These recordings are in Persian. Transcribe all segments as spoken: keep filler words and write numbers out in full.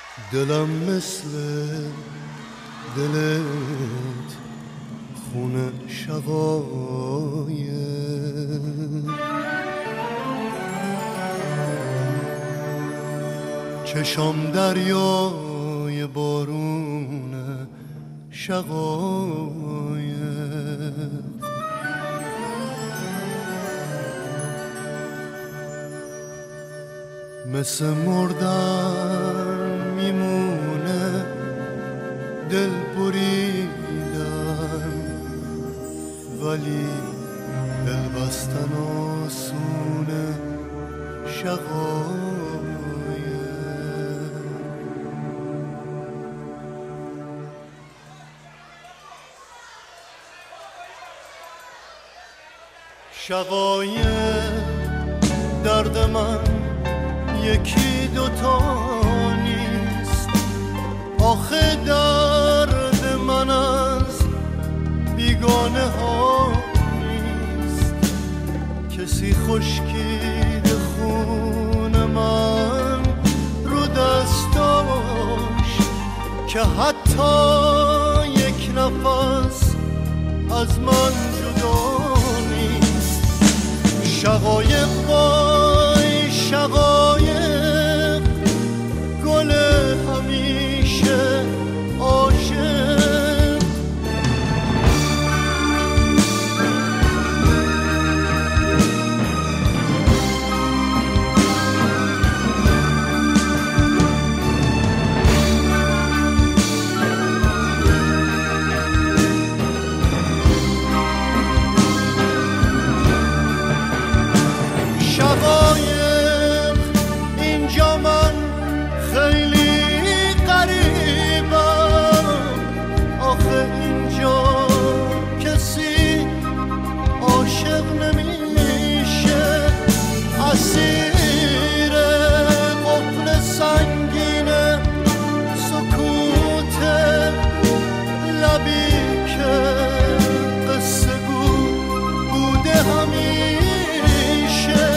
دلم مثل دلت خونه شقایق، چشم دریای بارون شقایق، مثل مردن میمونه دل بریدن، ولی دل بستن آسونه شقایق. شقایق درد من یکی دوتا نیست، آخه درد من از بیگانه ها نیست. کسی خشکید خون من رو دستاش که حتی یک نفس از من جدا نیست. شقایق وای شقایق، گل همیشه عاشق. شقایق اینجا من خیلی غریبم، آخه اینجا کسی عاشق نمیشه. اسیر قفل سنگین سکوت لبی که قصه گو بوده همیشه.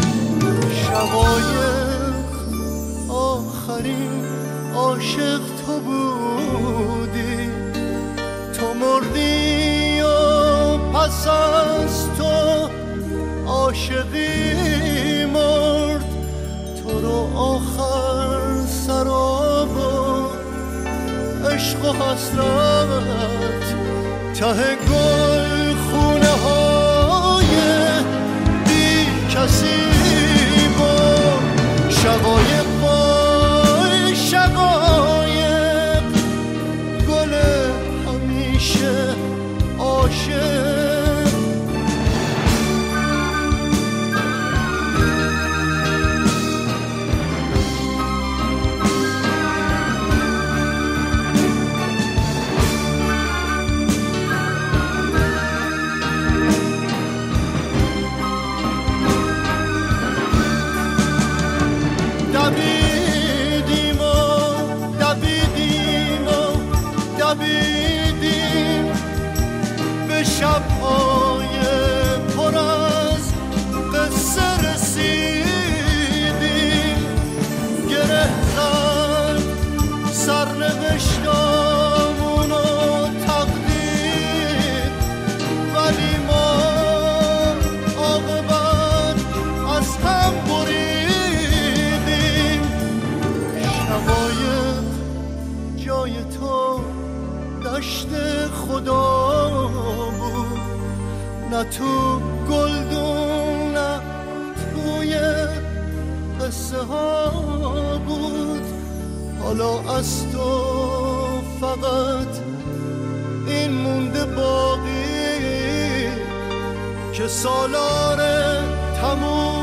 شقایق آخرین عاشق تو بودی، تو مردی و پس از تو عاشقی مرد. تو رو آخر سراب و عشق و حسرت ته گل خونه های بی کسی بود. شقایق وای شقایق، گل همیشه عاشق. دویدیم و دویدیم و دویدیم به شب‌های پر از قصه رسیدیم. گره زد سرنوشتامون و تقدیر، ولی ما عاقبت از هم بریدیم. شقایق جای تو دشت خدا بود، نه تو گلدون نه توی قصه ها بود. حالا از تو فقط این مونده باقی که سالار تموم